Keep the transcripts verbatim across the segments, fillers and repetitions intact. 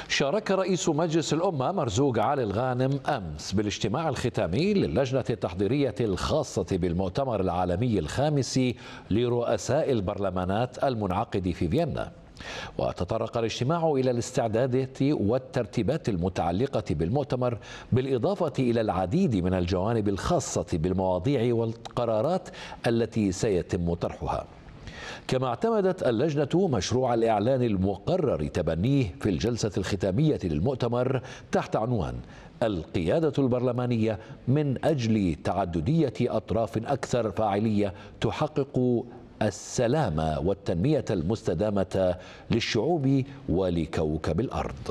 شارك رئيس مجلس الأمة مرزوق علي الغانم أمس بالاجتماع الختامي للجنة التحضيرية الخاصة بالمؤتمر العالمي الخامس لرؤساء البرلمانات المنعقد في فيينا. وتطرق الاجتماع إلى الاستعدادات والترتيبات المتعلقة بالمؤتمر، بالإضافة إلى العديد من الجوانب الخاصة بالمواضيع والقرارات التي سيتم طرحها. كما اعتمدت اللجنة مشروع الإعلان المقرر تبنيه في الجلسة الختامية للمؤتمر تحت عنوان القيادة البرلمانية من أجل تعددية أطراف أكثر فاعلية تحقق السلام والتنمية المستدامة للشعوب ولكوكب الأرض.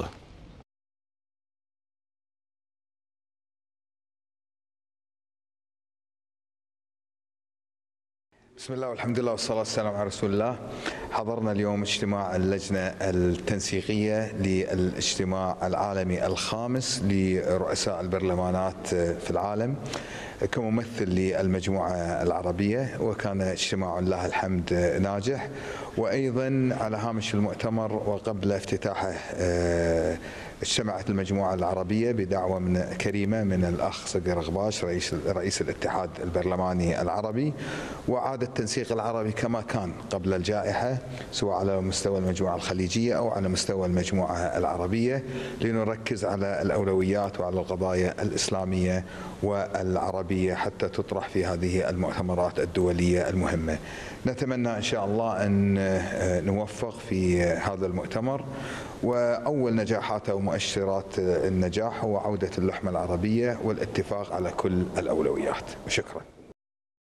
بسم الله والحمد لله والصلاة والسلام على رسول الله. حضرنا اليوم اجتماع اللجنة التنسيقية للاجتماع العالمي الخامس لرؤساء البرلمانات في العالم كممثل للمجموعة العربية، وكان اجتماع لله الحمد ناجح. وأيضا على هامش المؤتمر وقبل افتتاحه اجتمعت المجموعة العربية بدعوة من كريمة من الأخ صقر غباش رئيس رئيس الاتحاد البرلماني العربي، وعاد التنسيق العربي كما كان قبل الجائحة، سواء على مستوى المجموعة الخليجية أو على مستوى المجموعة العربية، لنركز على الأولويات وعلى القضايا الإسلامية والعربية حتى تطرح في هذه المؤتمرات الدولية المهمة. نتمنى إن شاء الله أن نوفق في هذا المؤتمر، وأول نجاحات أو مؤشرات النجاح هو عودة اللحمة العربية والاتفاق على كل الأولويات. شكرا.